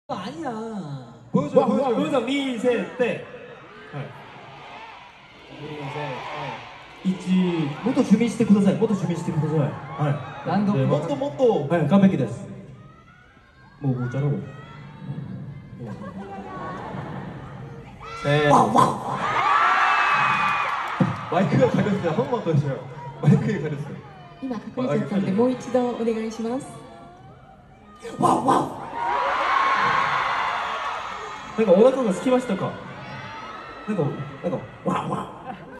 아니야. 보여줘, 보여줘. 동영상 미세대. 이치 모토 주민してください。모토 주민してください。はい。 何度もっともっと。 はい、完璧です。もうちゃろう。 マイクが가렸어요。한 번만 더 해줘요。マイクが가렸어요。 今隠れちゃったんでもう一度お願いします。 わわ。なんかお腹が空きましたか。なんかわわ。